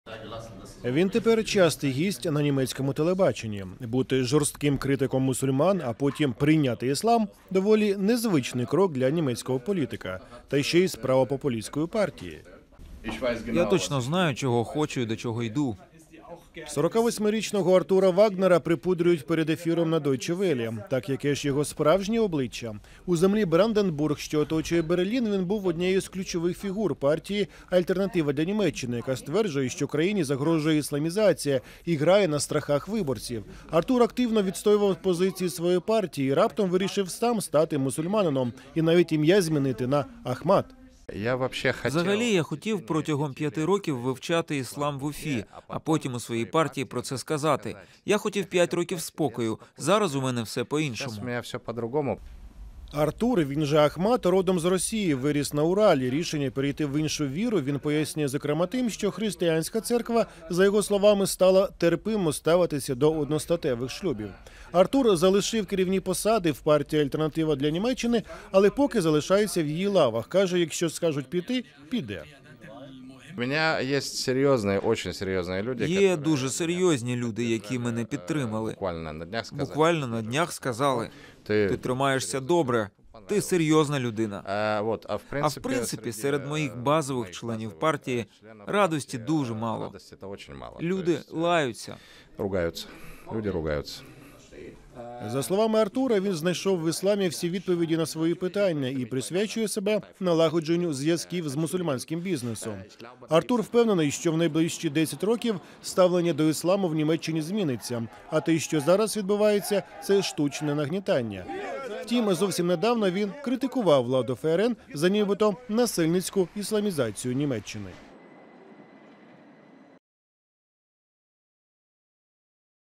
Він тепер частий гість на німецькому телебаченні. Бути жорстким критиком мусульман, а потім прийняти іслам – доволі незвичний крок для німецького політика, та ще й з правопопулістської партії. Я точно знаю, чого хочу і до чого йду. 48-річного Артура Вагнера припудрюють перед ефіром на Deutsche Welle. Так яке ж його справжнє обличчя? У землі Бранденбург, що оточує Берлін, він був однією з ключових фігур партії «Альтернатива для Німеччини», яка стверджує, що країні загрожує ісламізація і грає на страхах виборців. Артур активно відстоював позиції своєї партії і раптом вирішив сам стати мусульманином і навіть ім'я змінити на Ахмад. Взагалі, я хотів протягом 5 років вивчати іслам в Уфі, а потім у своїй партії про це сказати. Я хотів 5 років спокою. Зараз у мене все по-іншому. Артур, він же Ахмад, родом з Росії, виріс на Уралі. Рішення перейти в іншу віру він пояснює зокрема тим, що християнська церква, за його словами, стала терпимо ставитися до одностатевих шлюбів. Артур залишив керівні посади в партії «Альтернатива для Німеччини», але поки залишається в її лавах. Каже, якщо скажуть піти – піде. Є дуже серйозні люди, які мене підтримали. Буквально на днях сказали: ти тримаєшся добре, ти серйозна людина. А в принципі, серед моїх базових членів партії радості дуже мало. Люди лаються. За словами Артура, він знайшов в ісламі всі відповіді на свої питання і присвячує себе налагодженню зв'язків з мусульманським бізнесом. Артур впевнений, що в найближчі 10 років ставлення до ісламу в Німеччині зміниться, а те, що зараз відбувається, це штучне нагнітання. Втім, зовсім недавно він критикував владу ФРН за нібито насильницьку ісламізацію Німеччини.